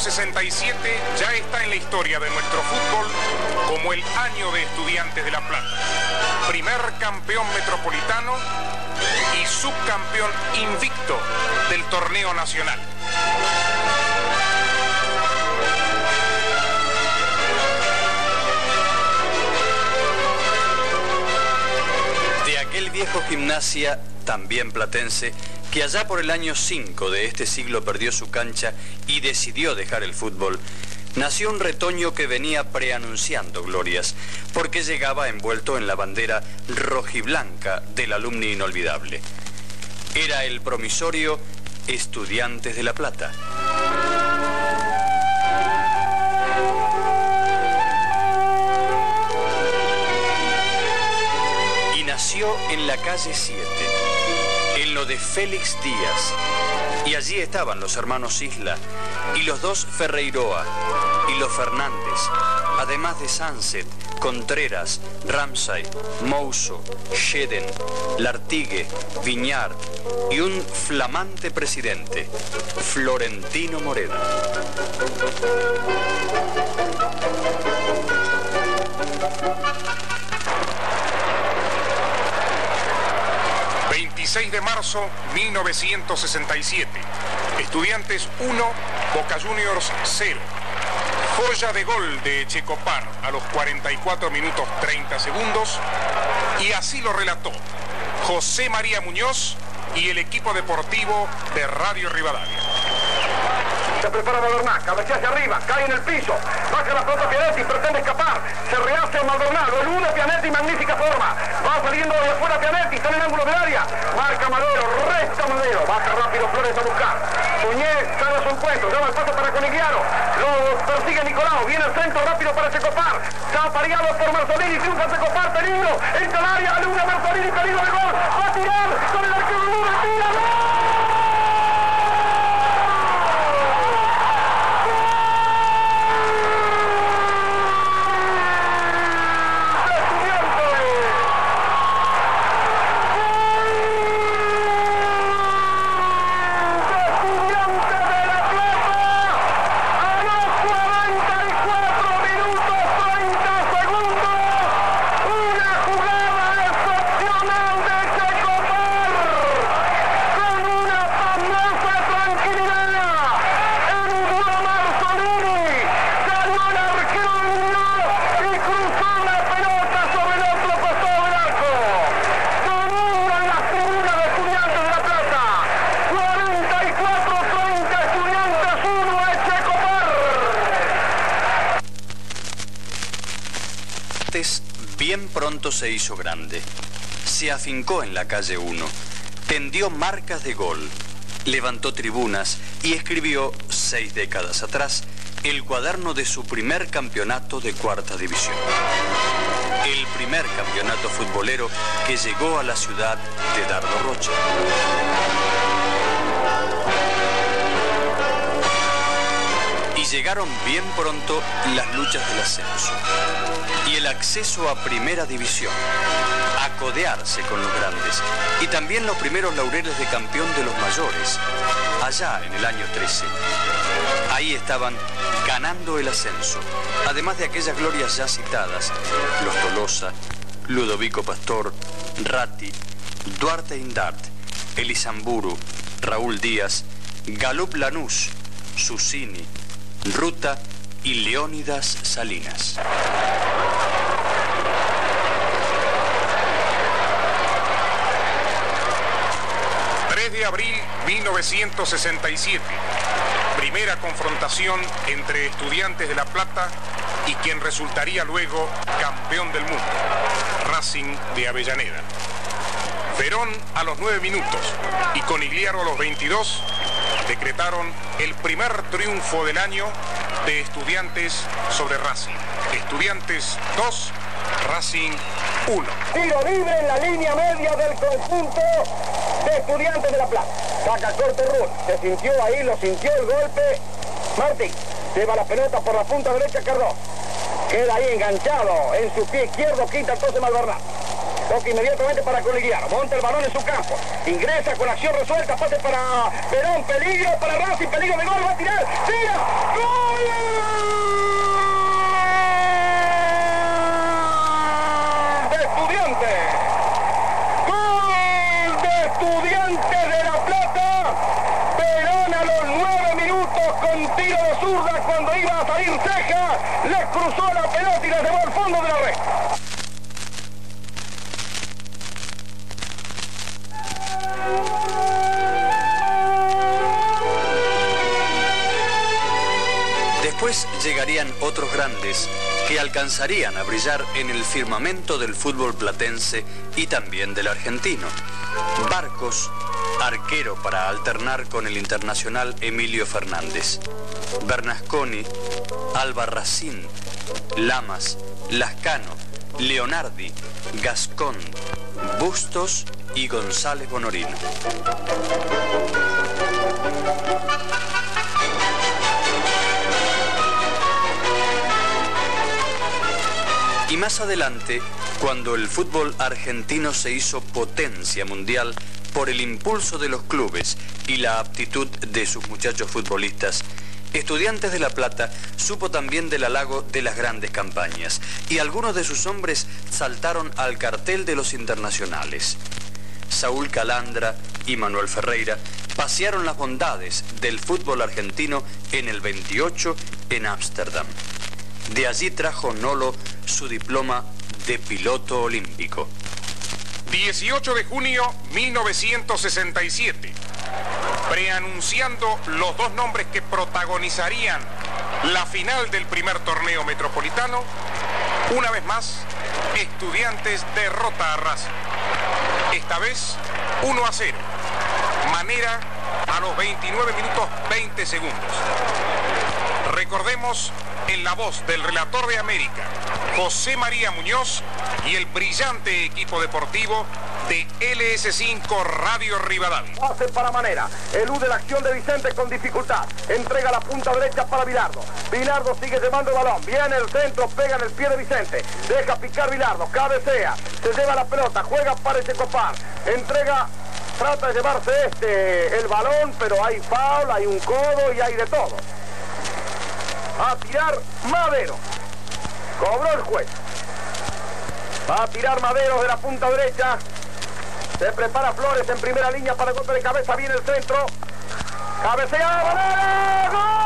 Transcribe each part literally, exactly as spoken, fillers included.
sesenta y siete ya está en la historia de nuestro fútbol como el año de Estudiantes de La Plata. Primer campeón metropolitano y subcampeón invicto del torneo nacional. De aquel viejo Gimnasia, también platense, que allá por el año cinco de este siglo perdió su cancha y decidió dejar el fútbol, nació un retoño que venía preanunciando glorias, porque llegaba envuelto en la bandera rojiblanca del alumni inolvidable. Era el promisorio Estudiantes de La Plata. Y nació en la calle siete. En lo de Félix Díaz, y allí estaban los hermanos Isla, y los dos Ferreiroa, y los Fernández, además de Sunset, Contreras, Ramsay, Mouso, Sheden, Lartigue, Viñar, y un flamante presidente, Florentino Moreda. veintiséis de marzo de mil novecientos sesenta y siete. Estudiantes uno, Boca Juniors cero. Joya de gol de Checopar a los cuarenta y cuatro minutos treinta segundos. Y así lo relató José María Muñoz y el equipo deportivo de Radio Rivadavia. Se prepara Maldonado, cabecea hacia arriba, cae en el piso, baja la pelota Pianetti, pretende escapar, se rehace Maldonado, el uno Pianetti, magnífica forma, va saliendo de afuera Pianetti, está en el ángulo del área, marca Madero, resta Madero, baja rápido Flores a buscar, Muñez sale a su encuentro, llama el paso para Conigliano, lo persigue Nicolau, viene el centro rápido para Checopar, está apareado por Marzolini, triunfa Checopar, peligro, entra al área, alumna Marzolini, peligro de gol, va a tirar, con el arquero Luna, tira, ¡gol! Bien pronto se hizo grande, se afincó en la calle uno, tendió marcas de gol, levantó tribunas y escribió, seis décadas atrás, el cuaderno de su primer campeonato de cuarta división. El primer campeonato futbolero que llegó a la ciudad de Dardo Rocha. Y llegaron bien pronto las luchas del ascenso y el acceso a primera división, a codearse con los grandes, y también los primeros laureles de campeón de los mayores, allá en el año trece. Ahí estaban ganando el ascenso, además de aquellas glorias ya citadas, los Tolosa, Ludovico Pastor, Ratti, Duarte Indart, Elisamburu, Raúl Díaz, Galup Lanús, Susini, Ruta y Leónidas Salinas. tres de abril de mil novecientos sesenta y siete. Primera confrontación entre Estudiantes de La Plata y quien resultaría luego campeón del mundo, Racing de Avellaneda. Verón a los nueve minutos y Conigliaro a los veintidós decretaron el primer triunfo del año de Estudiantes sobre Racing. Estudiantes dos, Racing uno. Tiro libre en la línea media del conjunto de Estudiantes de La Plata. Saca corto Ruth, se sintió ahí, lo sintió el golpe. Martín lleva la pelota por la punta derecha Cardoso. Queda ahí enganchado en su pie izquierdo, quita entonces Malvernal. Toca inmediatamente para Coligiano. Monta el balón en su campo. Ingresa con acción resuelta. Pase para Perón. Peligro para Racing. Peligro de gol. Va a tirar. ¡Tira! ¡Gol! ¡De Estudiantes! ¡Gol de Estudiantes de La Plata! Perón a los nueve minutos con tiro de zurda cuando iba a salir Ceja. Le cruzó la pelota y la llevó al fondo de la red. Después llegarían otros grandes que alcanzarían a brillar en el firmamento del fútbol platense y también del argentino. Barcos, arquero para alternar con el internacional Emilio Fernández. Bernasconi, Albarracín, Lamas, Lascano, Leonardi, Gascón, Bustos y González Bonorino. Y más adelante, cuando el fútbol argentino se hizo potencia mundial por el impulso de los clubes y la aptitud de sus muchachos futbolistas, Estudiantes de La Plata supo también del halago de las grandes campañas, y algunos de sus hombres saltaron al cartel de los internacionales. Saúl Calandra y Manuel Ferreira pasearon las bondades del fútbol argentino en el veintiocho en Ámsterdam. De allí trajo Nolo su diploma de piloto olímpico. dieciocho de junio de mil novecientos sesenta y siete, preanunciando los dos nombres que protagonizarían la final del primer torneo metropolitano, una vez más, Estudiantes derrota a Racing. Esta vez uno a cero. Manera a los veintinueve minutos veinte segundos. Recordemos en la voz del relator de América, José María Muñoz, y el brillante equipo deportivo de L S cinco Radio Rivadavia. Pase para Manera, elude la acción de Vicente con dificultad, entrega la punta derecha para Bilardo. Bilardo sigue llevando el balón, viene el centro, pega en el pie de Vicente, deja picar Bilardo, cabecea, se lleva la pelota, juega para Echecopar, entrega, trata de llevarse este el balón, pero hay foul, hay un codo y hay de todo. Va a tirar Madero, cobró el juez. Va a tirar Madero de la punta derecha. Se prepara Flores en primera línea para el golpe de cabeza. Viene el centro. Cabecea Madero. ¡Gol!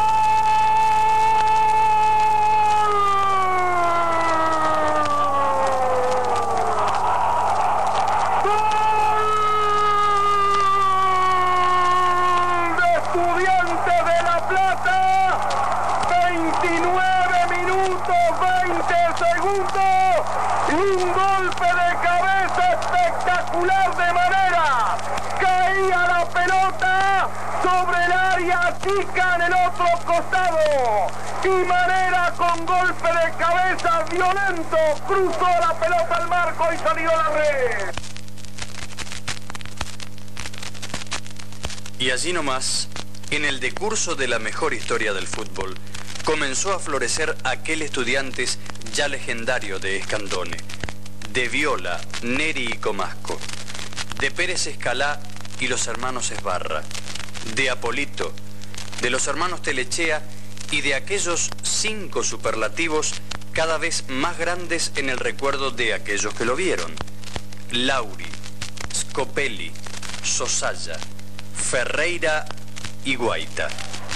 ¡Gol de Estudiantes de La Plata! veintinueve minutos, veinte segundos. Y un golpe de cabeza espectacular de Manera. Caía la pelota sobre el área chica en el otro costado. Y Manera con golpe de cabeza violento cruzó la pelota al marco y salió a la red. Y allí nomás, en el decurso de la mejor historia del fútbol, comenzó a florecer aquel Estudiantes ya legendario de Escandone, de Viola, Neri y Comasco, de Pérez Escalá y los hermanos Esbarra, de Apolito, de los hermanos Telechea y de aquellos cinco superlativos cada vez más grandes en el recuerdo de aquellos que lo vieron: Lauri, Scopelli, Sosaya, Ferreira y Guaita.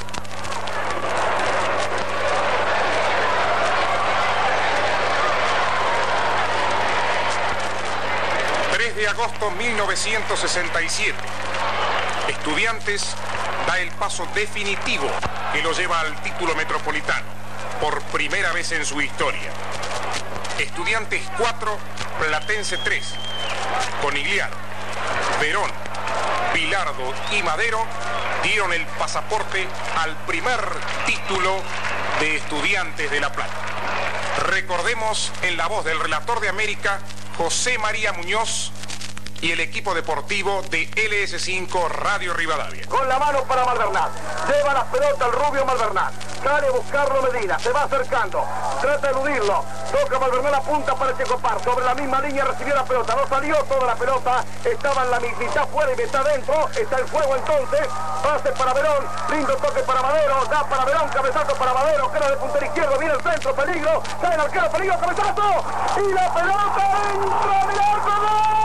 tres de agosto de mil novecientos sesenta y siete. Estudiantes da el paso definitivo que lo lleva al título metropolitano, por primera vez en su historia. Estudiantes cuatro, Platense tres. Conigliaro, Verón, Bilardo y Madero dieron el pasaporte al primer título de Estudiantes de La Plata. Recordemos en la voz del relator de América, José María Muñoz, y el equipo deportivo de L S cinco Radio Rivadavia. Con la mano para Malvernal. Lleva la pelota el rubio Malvernal. Sale a buscarlo Medina, se va acercando, trata de eludirlo. Toca Malvernal, la punta para Checopar. Sobre la misma línea recibió la pelota, no salió toda la pelota, estaba en la mitad fuera y mitad dentro. Está el fuego entonces, pase para Verón, lindo toque para Madero, da para Verón, cabezazo para Madero, queda de puntero izquierdo, viene el centro, peligro, sale el arquero, peligro, cabezazo, y la pelota entra, Bilardo, ¡gol!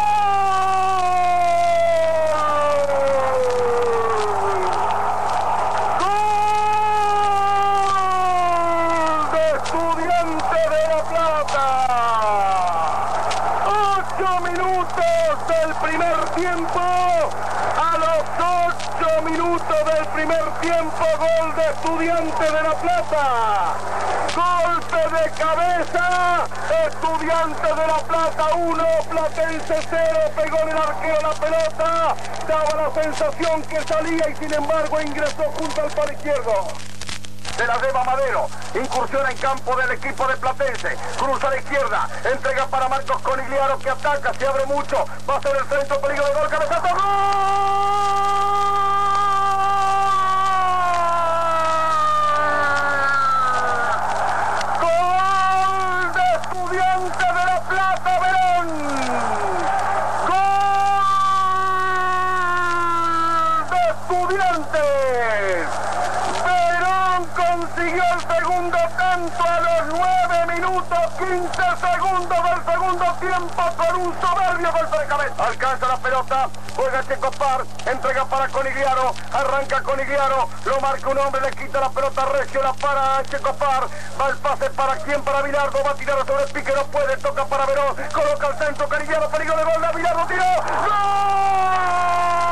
Tiempo, a los ocho minutos del primer tiempo, gol de Estudiantes de La Plata, golpe de cabeza, Estudiantes de La Plata uno, Platense cero, pegó en el arquero la pelota, daba la sensación que salía y sin embargo ingresó junto al palo izquierdo. Se la lleva Madero, incursiona en campo del equipo de Platense, cruza a la izquierda, entrega para Marcos Conigliaro que ataca, se abre mucho, va a ser el centro, peligro de gol, cabezazo, ¡gol! ¡Gol de Estudiantes de La Plata, Verón! ¡Gol de Estudiantes! Consiguió el segundo tanto a los nueve minutos quince segundos del segundo tiempo con un soberbio golpe de cabeza. Alcanza la pelota, juega Checopar, entrega para Conigliaro, arranca Conigliaro, lo marca un hombre, le quita la pelota recio, la para Checopar, va el pase para quien, para Bilardo, va a tirar sobre el pique, no puede, toca para Verón, coloca el centro, Conigliaro, peligro de gol, la Bilardo tiró, ¡gol!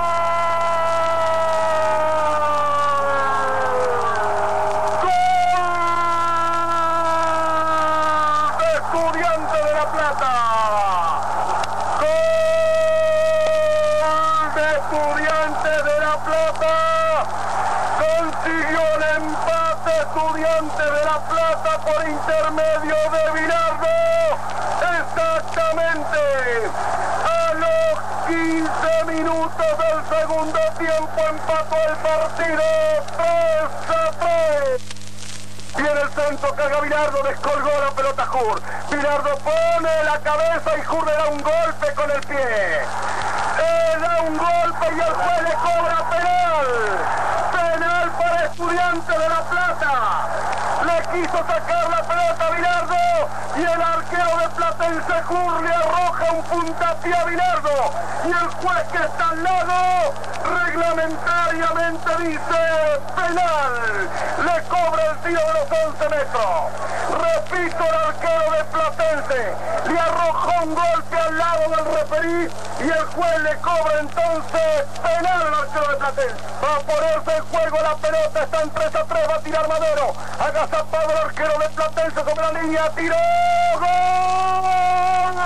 Consiguió el empate Estudiantes de La Plata por intermedio de Bilardo. Exactamente a los quince minutos del segundo tiempo empató el partido tres a tres. Viene el centro, carga Bilardo, descolgó la pelota Jur. Bilardo pone la cabeza y Jur le da un golpe con el pie. Le da un golpe y el juez le cobra penal. Penal para Estudiantes de La Plata. Le quiso sacar la pelota a Bilardo y el arquero de Platense Jur le arroja un puntapié a Bilardo. Y el juez que está al lado reglamentariamente dice penal. Le cobra el tiro de los once metros. Repito, el arquero de Platense le arrojó un golpe al lado del referí y el juez le cobra entonces penal al arquero de Platense. Va a ponerse en juego la pelota, está en tres a tres, va a tirar Madero. Agazapado el arquero de Platense sobre la línea, tiró, ¡gol!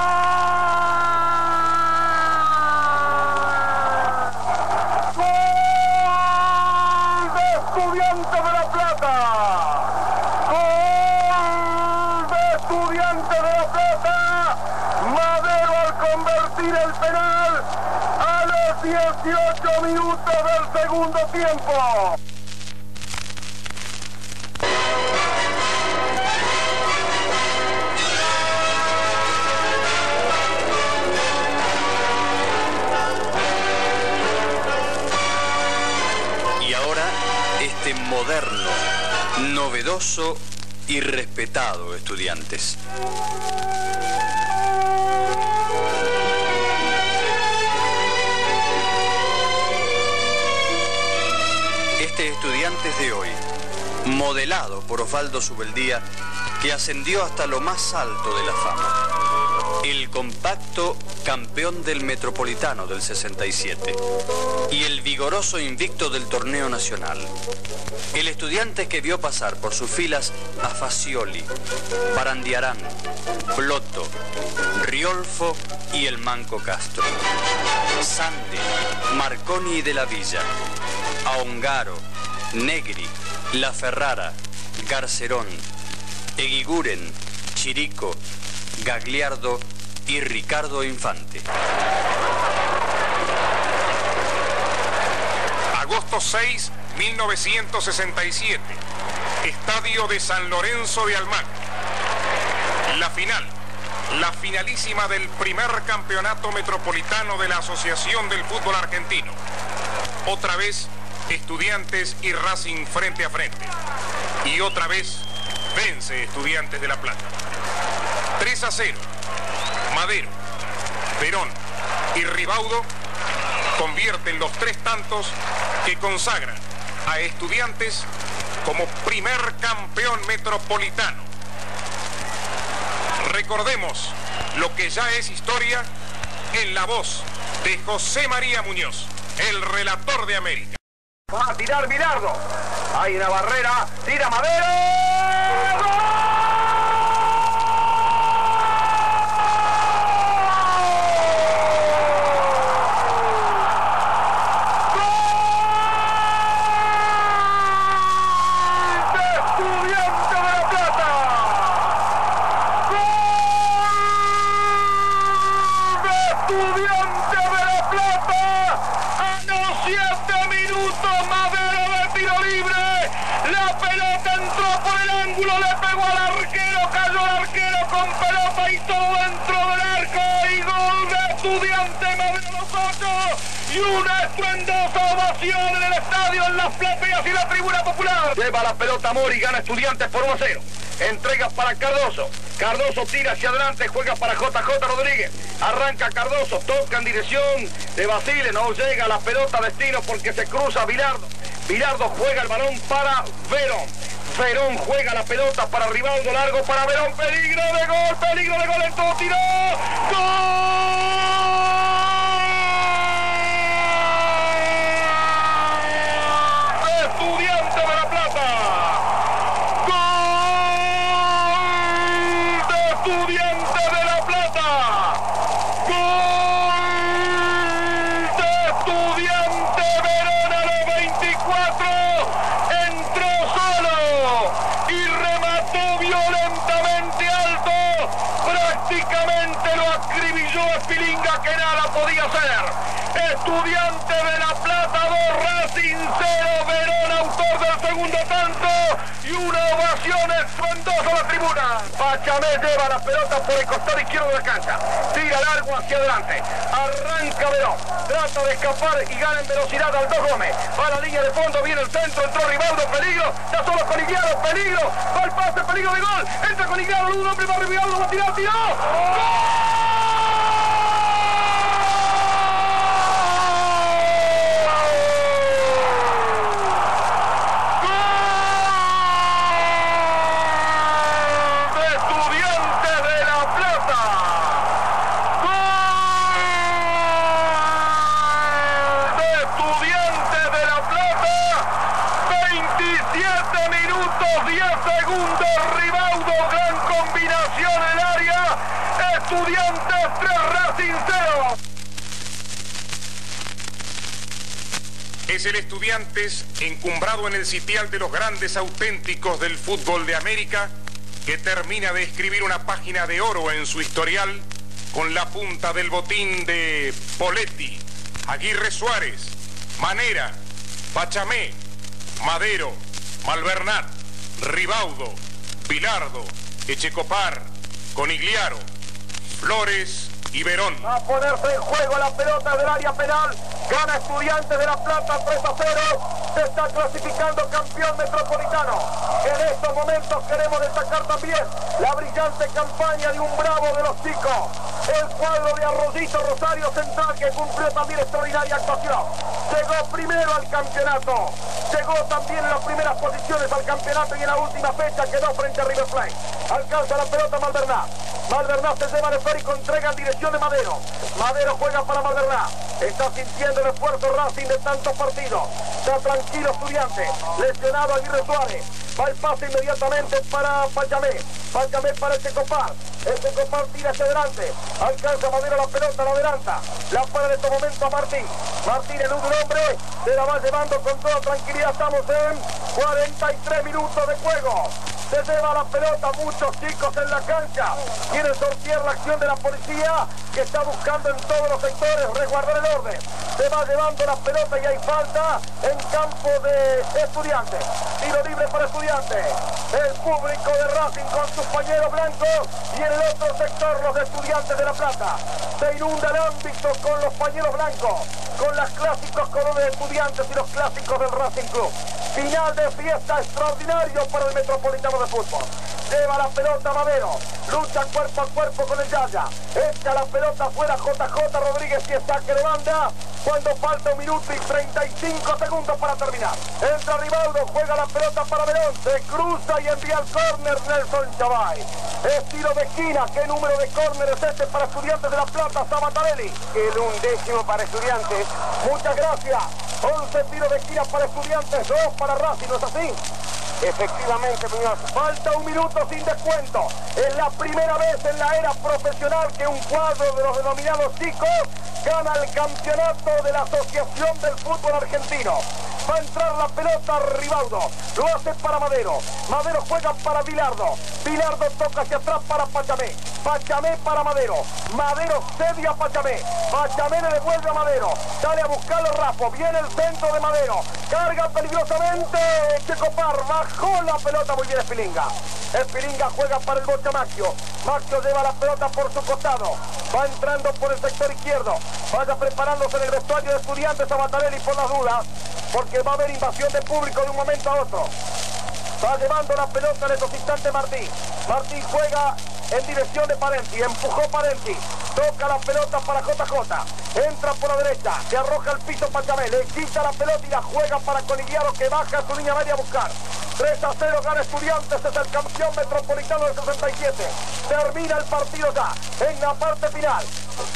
¡Gol de Estudiantes de La Plata! ¡Gol de Estudiantes de La Plata! Madero al convertir el penal a los dieciocho minutos del segundo tiempo. Y ahora este moderno, novedoso y respetado Estudiantes. Este Estudiantes de hoy, modelado por Osvaldo Subeldía, que ascendió hasta lo más alto de la fama. El compacto campeón del Metropolitano del sesenta y siete y el vigoroso invicto del torneo nacional. El Estudiantes que vio pasar por sus filas a Facioli, Barandiarán, Blotto, Riolfo y el Manco Castro. Sande, Marconi y de la Villa, a Ongaro, Negri, La Ferrara, Garcerón, Eguiguren, Chirico, Gagliardo y Ricardo Infante. Agosto seis, mil novecientos sesenta y siete. Estadio de San Lorenzo de Almagro. La final, la finalísima del primer campeonato metropolitano de la Asociación del Fútbol Argentino. Otra vez, Estudiantes y Racing frente a frente. Y otra vez, vence Estudiantes de La Plata. tres a cero. Madero, Verón y Ribaudo convierten los tres tantos que consagran a Estudiantes como primer campeón metropolitano. Recordemos lo que ya es historia en la voz de José María Muñoz, el relator de América. Va a tirar Bilardo. Hay una barrera. Tira Madero. ¡Gol! Y una estruendosa ovación en el estadio, en las plateas y la tribuna popular. Lleva la pelota Mori, gana Estudiantes por uno a cero. Entrega para Cardoso. Cardoso tira hacia adelante, juega para J J Rodríguez. Arranca Cardoso, toca en dirección de Basile. No llega la pelota a destino porque se cruza Bilardo. Bilardo juega el balón para Verón. Verón juega la pelota para Ribaudo, largo para Verón. Peligro de gol, peligro de gol en todo, tiró. ¡Gol! Que nada podía hacer. Estudiante de La Plata dos, Racing cero. Verón, autor del segundo tanto, y una ovación estruendosa a la tribuna. Pachamé lleva la pelota por el costado izquierdo de la cancha, tira largo hacia adelante, arranca Verón, trata de escapar y gana en velocidad al dos Gómez. Va a la línea de fondo, viene el centro, entró Ribaudo, peligro, está solo con Igliaro, peligro, va el pase, peligro de gol, entra con Igliaro, un hombre va Ribaudo, va a tirar, tiró. ¡Gol! Estudiantes tres, Racing cero. Es el Estudiantes encumbrado en el sitial de los grandes auténticos del fútbol de América que termina de escribir una página de oro en su historial con la punta del botín de Poletti, Aguirre Suárez, Manera, Pachamé, Madero, Malvernat, Ribaudo, Bilardo, Echecopar, Conigliaro, Flores y Verón. Va a ponerse en juego la pelota del área penal. Gana Estudiantes de La Plata tres a cero. Se está clasificando campeón metropolitano. En estos momentos queremos destacar también la brillante campaña de un bravo de los chicos. El cuadro de Arroyito Rosario Central, que cumplió también extraordinaria actuación. Llegó primero al campeonato. Llegó también en las primeras posiciones al campeonato y en la última fecha quedó frente a River Plate. Alcanza la pelota Malvernat. Malvernat se lleva el esférico, entrega en dirección de Madero. Madero juega para Malvernat. Está sintiendo el esfuerzo Racing de tantos partidos. Está tranquilo Estudiante. Lesionado Aguirre Suárez. Va el pase inmediatamente para Pachamé. Pachamé para el Echecopar. El Echecopar tira hacia adelante. Alcanza Madero la pelota, la adelanta. La para en estos momentos a Martín. Martín en un hombre. Se la va llevando con toda tranquilidad. Estamos en cuarenta y tres minutos de juego. Se lleva la pelota, muchos chicos en la cancha. Quieren sortear la acción de la policía, que está buscando en todos los sectores resguardar el orden. Se va llevando la pelota y hay falta en campo de Estudiantes. Tiro libre para Estudiantes. El público de Racing con sus pañuelos blancos y en el otro sector los Estudiantes de La Plata. Se inunda el ámbito con los pañuelos blancos, con los clásicos colores de Estudiantes y los clásicos del Racing Club. Final de fiesta extraordinario para el Metropolitano de Fútbol. Lleva la pelota Madero, lucha cuerpo a cuerpo con el Yaya, echa la pelota afuera J J Rodríguez y saque de banda cuando falta un minuto y treinta y cinco segundos para terminar. Entra Rivaldo, juega la pelota para Verón, se cruza y envía al córner Nelson Chavay. Es tiro de esquina, ¿qué número de córner es este para Estudiantes de La Plata? Sabatarelli. El undécimo para Estudiantes. Muchas gracias. once tiros de esquina para Estudiantes, dos para Racing, ¿no es así? Efectivamente, Muñoz. Falta un minuto sin descuento. Es la primera vez en la era profesional que un cuadro de los denominados chicos gana el campeonato de la Asociación del Fútbol Argentino. Va a entrar la pelota Rivaldo, lo hace para Madero, Madero juega para Bilardo, Bilardo toca hacia atrás para Pachamé, Pachamé para Madero, Madero cede a Pachamé, Pachamé le devuelve a Madero, sale a buscarlo Rapo, viene el centro de Madero, carga peligrosamente Checopar, bajó la pelota, muy bien Espilinga. Espilinga juega para el Bocha Maxio, Maxio lleva la pelota por su costado, va entrando por el sector izquierdo, vaya preparándose en el vestuario de Estudiantes a Batarelli por las dudas, porque va a haber invasión de público de un momento a otro. Va llevando la pelota en estos instantes Martín. Martín juega en dirección de Parenti, empujó Parenti, toca la pelota para J J, entra por la derecha, se arroja al piso Pachamé, le quita la pelota y la juega para Conigliaro, que baja a su línea media a buscar. tres a cero gana Estudiantes, es el campeón metropolitano del sesenta y siete. Termina el partido ya, en la parte final.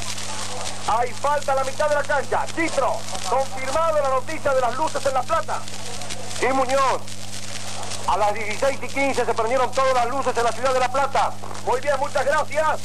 Hay falta a la mitad de la cancha. Citro, confirmado la noticia de las luces en La Plata. Sí, Muñoz. A las dieciséis y quince se prendieron todas las luces en la ciudad de La Plata. Muy bien, muchas gracias.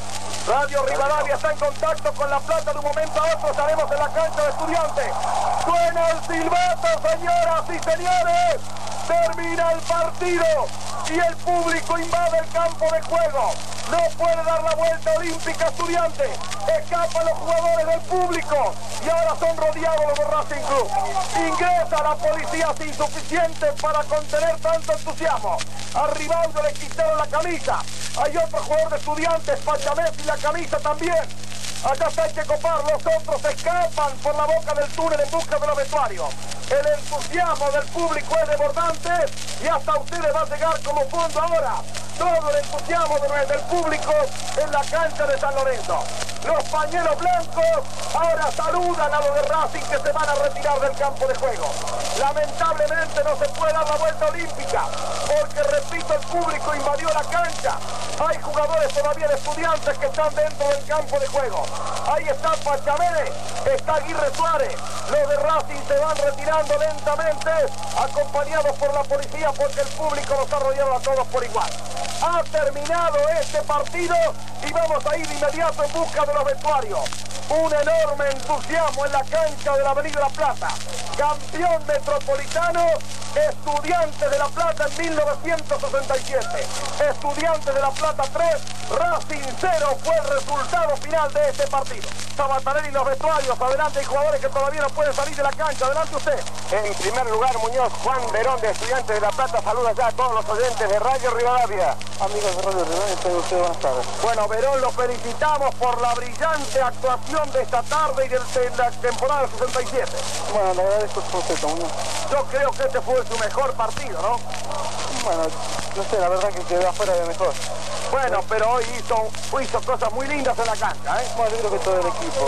Radio Rivadavia está en contacto con La Plata. De un momento a otro estaremos en la cancha de Estudiantes. Suena el silbato, señoras y señores. Termina el partido y el público invade el campo de juego. No puede dar la vuelta olímpica Estudiantes. Escapan los jugadores del público y ahora son rodeados los de Racing Club. Ingresa la policía sin suficiente para contener tanto entusiasmo. A Rivaldo le quitaron la camisa. Hay otro jugador de Estudiantes, Pachamé, y la camisa también. Acá está Checopar, los otros escapan por la boca del túnel en busca de los vestuarios. El entusiasmo del público es desbordante y hasta ustedes va a llegar como fondo ahora. Todo el entusiasmo del público en la cancha de San Lorenzo. Los pañuelos blancos ahora saludan a los de Racing que se van a retirar del campo de juego. Lamentablemente no se puede dar la vuelta olímpica porque, repito, el público invadió la cancha. Hay jugadores todavía de Estudiantes que están dentro del campo de juego. Ahí está Pachamé, está Aguirre Suárez. Los de Racing se van retirando lentamente, acompañados por la policía porque el público los ha rodeado a todos por igual. Ha terminado este partido y vamos a ir de inmediato en busca de los vestuarios. Un enorme entusiasmo en la cancha de la Avenida La Plata. Campeón metropolitano, Estudiantes de La Plata en mil novecientos sesenta y siete. Estudiantes de La Plata tres, Racing cero fue el resultado final de este partido. Sabatarelli y los vestuarios, adelante, hay jugadores que todavía no pueden salir de la cancha, adelante usted. En primer lugar, Muñoz, Juan Verón de Estudiantes de La Plata saluda ya a todos los oyentes de Radio Rivadavia. Amigos de Radio Rivadavia, tengan ustedes buenas tardes. Bueno, Verón, los felicitamos por la brillante actuación de esta tarde y de, de la temporada del sesenta y siete. Bueno, le agradezco por usted, Muñoz. Yo creo que este fue su mejor partido, ¿no? Bueno, no sé, la verdad que quedó afuera de mejor. Bueno, pero hoy hizo, hizo cosas muy lindas en la cancha, ¿eh? Bueno, yo creo que todo el equipo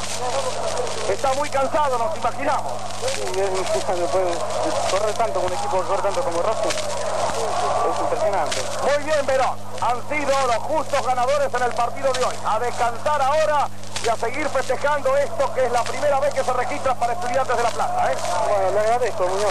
está muy cansado, nos imaginamos. Sí, es después de correr tanto con un equipo que corre tanto como Racing. Es impresionante. Muy bien, Verón. Han sido los justos ganadores en el partido de hoy. A descansar ahora y a seguir festejando esto que es la primera vez que se registra para Estudiantes de La Plata, ¿eh? Bueno, le agradezco, Muñoz.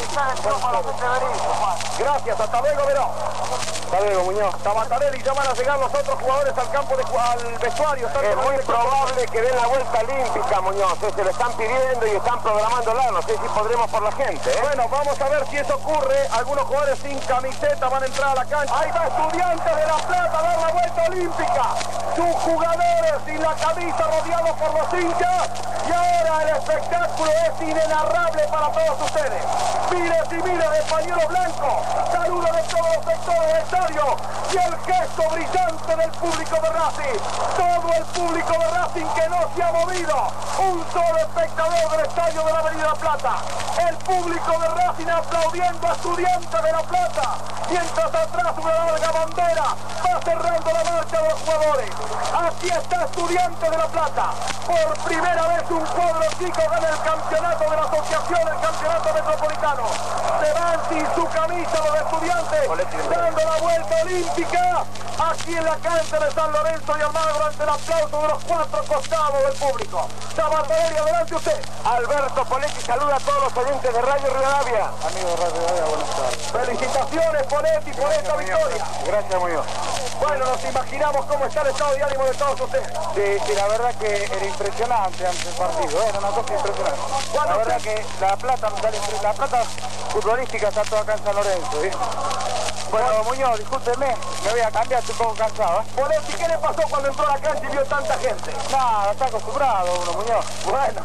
Gracias, hasta luego, Verón. Hasta luego, Muñoz. Tabatarelli, ya van a llegar los otros jugadores al campo, de, al vestuario. Es muy probable que den la vuelta olímpica, Muñoz. Se lo están pidiendo y están programándola. No sé si podremos por la gente, ¿eh? Bueno, vamos a ver si eso ocurre. Algunos jugadores sin camiseta van a entrar a la cancha. Ahí va Estudiantes de La Plata a dar la vuelta olímpica. Sus jugadores sin la camisa rodeados por los hinchas. Y ahora el espectáculo es inenarrable para todos ustedes. Miles y miles de pañuelos blancos. Saludos de todos los sectores del estadio. Y el gesto brillante del público de Racing. Todo el público de Racing que no se ha movido. Un solo espectador del estadio de la Avenida La Plata. El público de Racing aplaudiendo a Estudiantes de La Plata. Mientras atrás una larga bandera va cerrando la marcha de los jugadores. Aquí está Estudiantes de La Plata. Por primera vez un cuadro chico gana el campeonato de la asociación, el campeonato metropolitano. Se van sin su camisa los Estudiantes, dando la vuelta olímpica aquí en la cancha de San Lorenzo y Almagro ante el aplauso de los cuatro costados del público. Tabatarelli, adelante usted. Alberto Poletti saluda a todos los oyentes de Radio Rivadavia. Amigo de Radio Rivadavia, buenas tardes. Felicitaciones, Poletti, por esta victoria. Gracias, Muñoz. Bueno, nos imaginamos cómo está el estado de ánimo de todos ustedes. Sí, sí, la verdad que era impresionante antes del partido, ¿eh? Era una cosa impresionante. La verdad que la plata, la plata futbolística está toda acá en San Lorenzo, ¿sí? Bueno, Muñoz, discúlpeme, me voy a cambiar, estoy un poco cansado, ¿eh? Poletti, ¿qué le pasó cuando entró a la cancha y vio tanta gente? Nada, está acostumbrado uno, Muñoz. Bueno,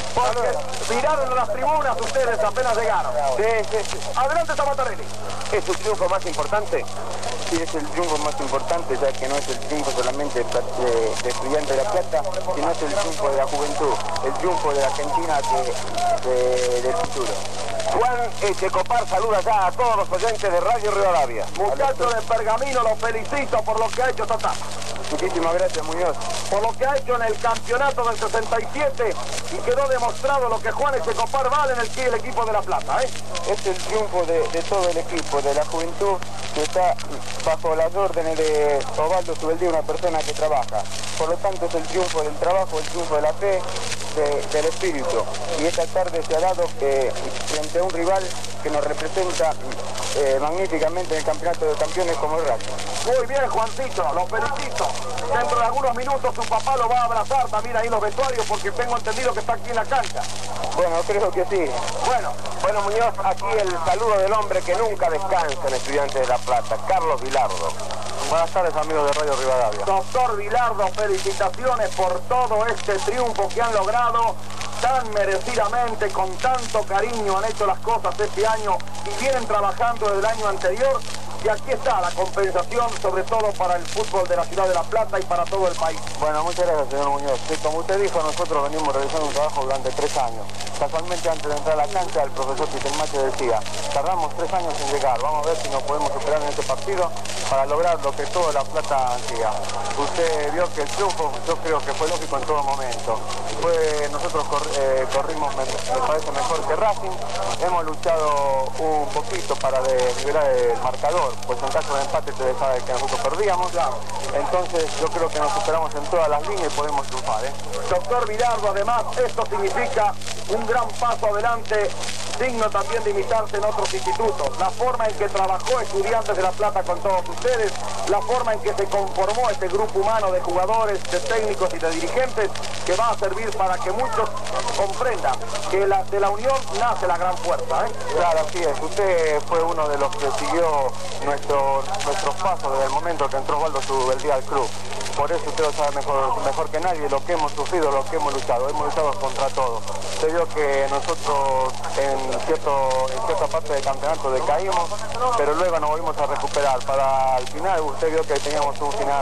porque miraron a las tribunas ustedes apenas llegaron. Sí, sí, sí. Adelante, Tabatarelli. ¿Es su triunfo más importante? Sí, es el triunfo más importante, ya que no es el triunfo solamente de, de Estudiantes de La Plata, sino es el triunfo de la juventud, el triunfo de la Argentina que, de, del futuro. Juan Echecopar saluda ya a todos los oyentes de Radio Rivadavia. Muchachos de Pergamino, los felicito por lo que ha hecho esta tarde. Muchísimas gracias, Muñoz. Por lo que ha hecho en el campeonato del sesenta y siete y quedó demostrado lo que Juan Echecopar vale en el, el equipo de La Plata, ¿eh? Es el triunfo de, de todo el equipo, de la juventud que está bajo las órdenes de Osvaldo Subeldía, una persona que trabaja. Por lo tanto es el triunfo del trabajo, el triunfo de la fe, de, del espíritu. Y esta tarde se ha dado que frente a un rival que nos representa eh, magníficamente en el campeonato de campeones como el Racing. Muy bien, Juancito, lo felicito. Dentro de algunos minutos su papá lo va a abrazar también ahí en los vestuarios porque tengo entendido que está aquí en la cancha. Bueno, creo que sí. Bueno, Bueno, Muñoz, aquí el saludo del hombre que nunca descansa en Estudiantes de La Plata, Carlos Vilardo. Buenas tardes, amigos de Radio Rivadavia. doctor Vilardo, felicitaciones por todo este triunfo que han logrado tan merecidamente, con tanto cariño han hecho las cosas este año y vienen trabajando desde el año anterior. Y aquí está la compensación, sobre todo para el fútbol de la ciudad de La Plata y para todo el país. Bueno, muchas gracias, señor Muñoz. Sí, como usted dijo, nosotros venimos realizando un trabajo durante tres años. Casualmente, antes de entrar a la cancha, el profesor Pitelmache decía, tardamos tres años en llegar, vamos a ver si nos podemos superar en este partido para lograr lo que toda La Plata ansía. Usted vio que el triunfo, yo creo que fue lógico en todo momento. Fue, nosotros cor, eh, corrimos, me, me parece, mejor que Racing. Hemos luchado un poquito para nivelar el marcador, pues en caso de empate te sabe que nosotros perdíamos. Entonces yo creo que nos superamos en todas las líneas y podemos triunfar, ¿eh? Doctor Vilardo, además, esto significa un gran paso adelante, digno también de imitarse en otros institutos. La forma en que trabajó Estudiantes de La Plata con todos ustedes, la forma en que se conformó este grupo humano de jugadores, de técnicos y de dirigentes, que va a servir para que muchos comprendan que la, de la unión nace la gran fuerza, ¿eh? Claro, así es. Usted fue uno de los que siguió nuestro, nuestros pasos desde el momento que entró Osvaldo Subeldía al club. Por eso usted lo sabe mejor, mejor que nadie lo que hemos sufrido, lo que hemos luchado. Hemos luchado contra todo. Se vio que nosotros en, cierto, en cierta parte del campeonato decaímos, pero luego nos volvimos a recuperar. Para el final, usted vio que teníamos un final,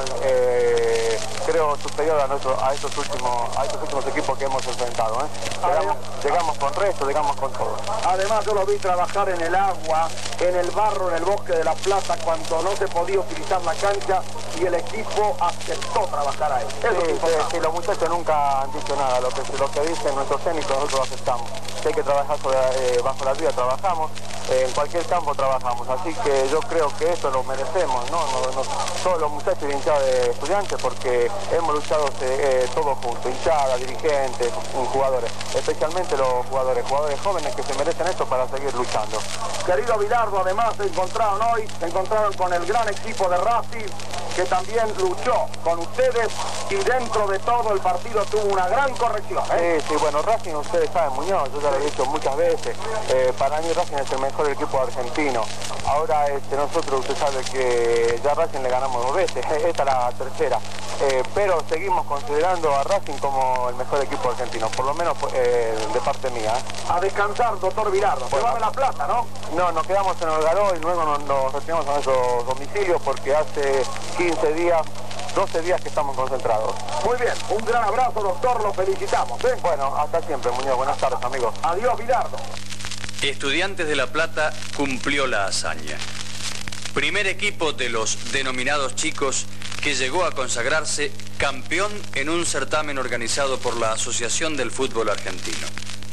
eh, creo, superior a, nuestro, a, estos últimos, a estos últimos equipos que hemos enfrentado, ¿eh? Llegamos, llegamos con resto, llegamos con todo. Además, yo lo vi trabajar en el agua, en el barro, en el bosque de La Plata, cuando no se podía utilizar la cancha y el equipo aceptó trabajar ahí. Eso Sí, es importante. sí, los muchachos nunca han dicho nada, lo que, lo que dicen nuestros técnicos nosotros aceptamos. Si hay que trabajar sobre, eh, bajo la lluvia, trabajamos. en cualquier campo trabajamos, así que yo creo que eso lo merecemos, ¿no? No, no todos los muchachos de hinchada de Estudiantes, porque hemos luchado eh, todos juntos, hinchada, dirigentes, jugadores, especialmente los jugadores, jugadores jóvenes que se merecen esto para seguir luchando. Querido Bilardo, además se encontraron hoy, se encontraron con el gran equipo de Racing, que también luchó con ustedes y dentro de todo el partido tuvo una gran corrección, ¿eh? Sí, sí, bueno, Racing ustedes saben, Muñoz, yo ya lo he dicho muchas veces, eh, para mí Racing es el mejor equipo argentino. Ahora este, nosotros, usted sabe que ya a Racing le ganamos dos veces, esta es la tercera, eh, pero seguimos considerando a Racing como el mejor equipo argentino, por lo menos eh, de parte mía. ¿eh? A descansar, doctor Bilardo, se Bueno, va de La Plata, ¿no? No, nos quedamos en Olgaró y luego nos, nos retiramos a nuestros domicilios porque hace quince días, doce días que estamos concentrados. Muy bien, un gran abrazo, doctor, lo felicitamos, ¿eh? Bueno, hasta siempre, Muñoz, buenas tardes, amigos. Adiós, Bilardo. Estudiantes de La Plata cumplió la hazaña. Primer equipo de los denominados chicos que llegó a consagrarse campeón en un certamen organizado por la Asociación del Fútbol Argentino.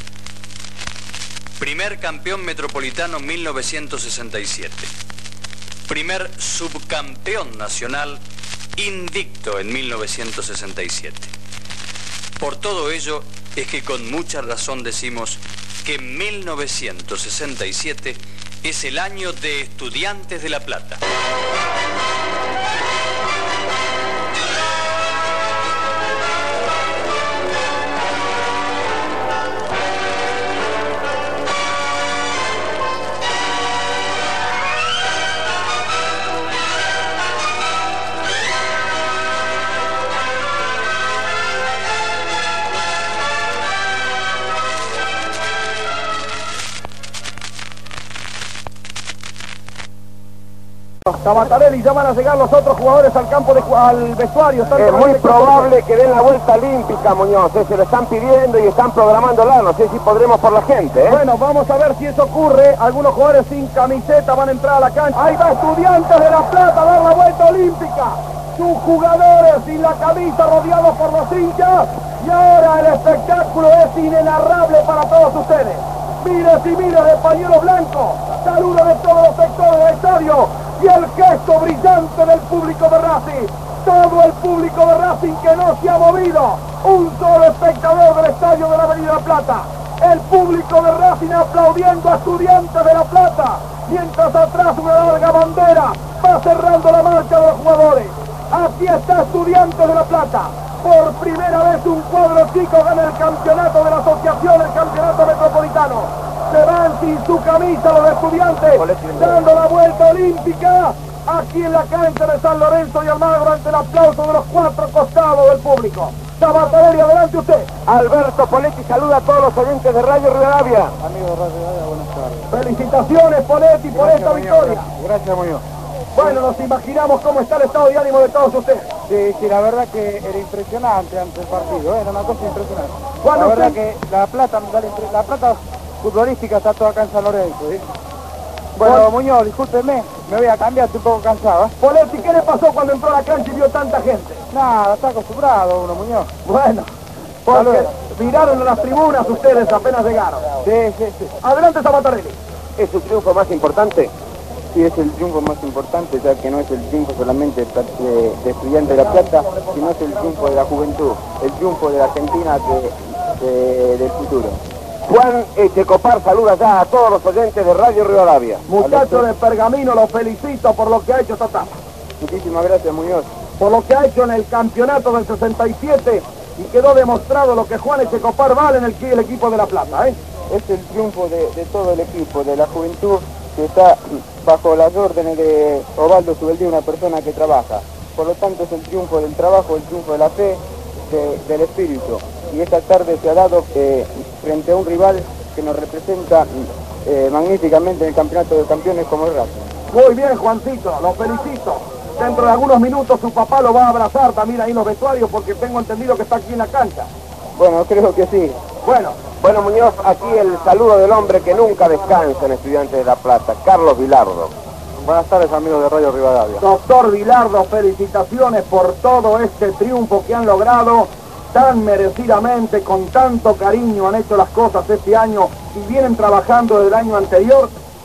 Primer campeón metropolitano mil novecientos sesenta y siete. Primer subcampeón nacional invicto en mil novecientos sesenta y siete. Por todo ello es que con mucha razón decimos que mil novecientos sesenta y siete es el año de Estudiantes de La Plata. Tabatarelli, ya van a llegar los otros jugadores al campo, de, al vestuario. Es muy probable que den la vuelta olímpica, Muñoz, eh, se lo están pidiendo y están programándola, no sé si podremos por la gente. ¿eh? Bueno, vamos a ver si eso ocurre. Algunos jugadores sin camiseta van a entrar a la cancha. Ahí va Estudiantes de La Plata a dar la vuelta olímpica. Sus jugadores sin la camisa rodeados por los hinchas. Y ahora el espectáculo es inenarrable para todos ustedes. Miles y miles de pañuelos blancos. Saludos de todos los sectores del estadio. Y el gesto brillante del público de Racing. Todo el público de Racing que no se ha movido. Un solo espectador del estadio de la Avenida La Plata. El público de Racing aplaudiendo a Estudiantes de La Plata. Mientras atrás una larga bandera va cerrando la marcha de los jugadores. Aquí está Estudiantes de La Plata. Por primera vez un cuadro chico gana el campeonato de la asociación, el campeonato metropolitano. Se van sin su camisa los Estudiantes, dando la vuelta olímpica aquí en la cancha de San Lorenzo y Almagro ante el aplauso de los cuatro costados del público. Tabatarelli, adelante usted. Alberto Poletti saluda a todos los oyentes de Radio Rivadavia. Amigos de Radio Rivadavia, buenas tardes. Felicitaciones, Poletti, por Gracias, esta Muñoz, victoria. Gracias, gracias Muñoz. Bueno, nos imaginamos cómo está el estado de ánimo de todos ustedes. Sí, sí, la verdad que era impresionante antes del partido, ¿eh? Era una cosa impresionante. Bueno, La verdad usted- que la plata, da la, impre- la plata futbolística está toda acá en San Lorenzo, ¿sí? Bueno, Bueno. Muñoz, discúlpeme, me voy a cambiar, estoy un poco cansado, ¿eh? Poletti, ¿qué le pasó cuando entró a la cancha y vio tanta gente? Nada, está acostumbrado uno, Muñoz. Bueno, porque Saludos. miraron a las tribunas ustedes apenas llegaron. Sí, sí, sí. Adelante, Tabatarelli. ¿Es el triunfo más importante? Sí, es el triunfo más importante, ya que no es el triunfo solamente de, de Estudiantes de La Plata, sino es el triunfo de la juventud, el triunfo de la Argentina de, de- del futuro. Juan Echecopar saluda ya a todos los oyentes de Radio Rivadavia. Muchachos de Pergamino, los felicito por lo que ha hecho esta etapa. Muchísimas gracias, Muñoz. Por lo que ha hecho en el campeonato del sesenta y siete y quedó demostrado lo que Juan Echecopar vale en el, el equipo de La Plata, ¿eh? Es el triunfo de, de todo el equipo, de la juventud que está bajo las órdenes de Osvaldo Subeldía, una persona que trabaja. Por lo tanto es el triunfo del trabajo, el triunfo de la fe, de- del espíritu. Y esta tarde se ha dado eh, frente a un rival que nos representa eh, magníficamente en el campeonato de campeones como el Racing. Muy bien, Juancito, lo felicito. Dentro de algunos minutos su papá lo va a abrazar también ahí en los vestuarios porque tengo entendido que está aquí en la cancha. Bueno, creo que sí. Bueno, Bueno, Muñoz, aquí el saludo del hombre que nunca descansa en Estudiantes de La Plata, Carlos Vilardo. Buenas tardes, amigos de Radio Rivadavia. doctor Vilardo, felicitaciones por todo este triunfo que han logrado tan merecidamente, con tanto cariño han hecho las cosas este año y vienen trabajando desde el año anterior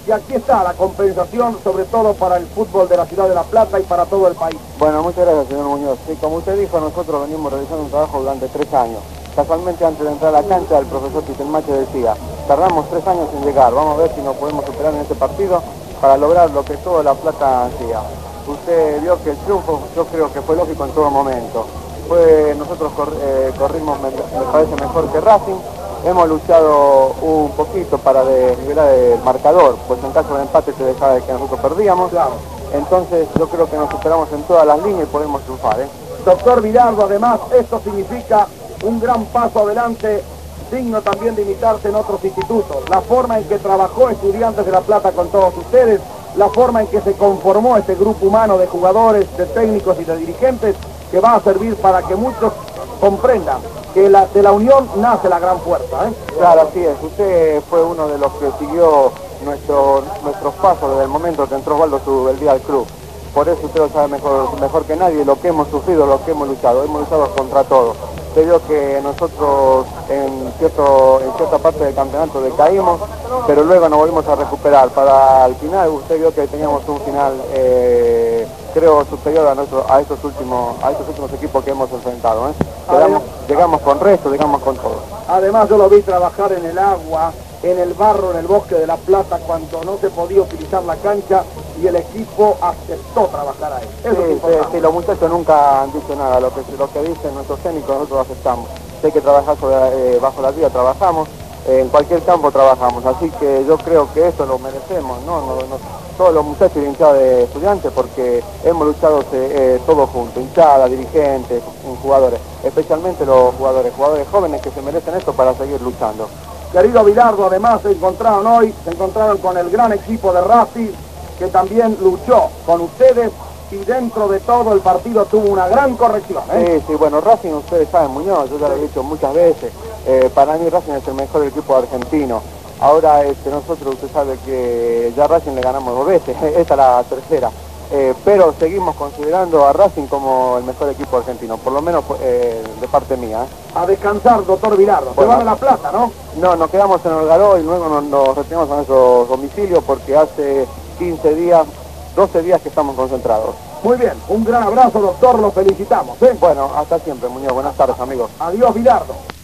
que aquí está la compensación, sobre todo para el fútbol de la ciudad de La Plata y para todo el país. Bueno, muchas gracias, señor Muñoz. Sí, como usted dijo, nosotros venimos realizando un trabajo durante tres años. Casualmente, antes de entrar a la cancha, el profesor Pitelmache decía, tardamos tres años en llegar, vamos a ver si nos podemos superar en este partido para lograr lo que toda La Plata ansía. Usted vio que el triunfo, yo creo que fue lógico en todo momento. Fue, nosotros cor, eh, corrimos, me, me parece, mejor que Racing. Hemos luchado un poquito para desnivelar el marcador, pues en caso de empate se dejaba de que nosotros perdíamos. Claro. Entonces yo creo que nos superamos en todas las líneas y podemos triunfar, ¿eh? Doctor Bilardo, además, esto significa un gran paso adelante, digno también de imitarse en otros institutos. La forma en que trabajó Estudiantes de La Plata con todos ustedes, la forma en que se conformó este grupo humano de jugadores, de técnicos y de dirigentes, que va a servir para que muchos comprendan que la, de la unión nace la gran fuerza, ¿eh? Claro, así es. Usted fue uno de los que siguió nuestro, nuestros pasos desde el momento que entró Osvaldo Subeldía al club. Por eso usted lo sabe mejor, mejor que nadie lo que hemos sufrido, lo que hemos luchado. Hemos luchado contra todo. Usted vio que nosotros en, cierto, en cierta parte del campeonato decaímos, pero luego nos volvimos a recuperar. Para el final, usted vio que teníamos un final, eh, creo, superior a, nuestro, a, estos últimos, a estos últimos equipos que hemos enfrentado, ¿eh? Llegamos, llegamos con resto, llegamos con todo. Además, yo lo vi trabajar en el agua, en el barro, en el bosque de La Plata, cuando no se podía utilizar la cancha y el equipo aceptó trabajar ahí. Eso sí, es importante. Sí, sí, los muchachos nunca han dicho nada, lo que, lo que dicen nuestros técnicos nosotros lo aceptamos. Si hay que trabajar sobre, eh, bajo la vía, trabajamos, eh, en cualquier campo trabajamos, así que yo creo que esto lo merecemos, ¿no? no, no todos los muchachos de hinchada de Estudiantes, porque hemos luchado eh, todos juntos, hinchada, dirigentes, jugadores, especialmente los jugadores, jugadores jóvenes que se merecen esto para seguir luchando. Querido Bilardo, además se encontraron hoy, se encontraron con el gran equipo de Racing, que también luchó con ustedes y dentro de todo el partido tuvo una gran corrección, ¿eh? Sí, sí, bueno, Racing, ustedes saben, Muñoz, yo ya lo he dicho muchas veces, eh, para mí Racing es el mejor equipo argentino. Ahora este, nosotros, usted sabe que ya a Racing le ganamos dos veces, esta es la tercera. Eh, pero seguimos considerando a Racing como el mejor equipo argentino, por lo menos eh, de parte mía. ¿eh? A descansar, doctor Bilardo. Bueno, se van a La Plata, ¿no? No, nos quedamos en Olgaró y luego nos, nos retiramos a nuestro domicilio porque hace quince días, doce días que estamos concentrados. Muy bien, un gran abrazo, doctor, lo felicitamos, ¿eh? Bueno, hasta siempre, Muñoz. Buenas tardes, amigos. Adiós, Bilardo.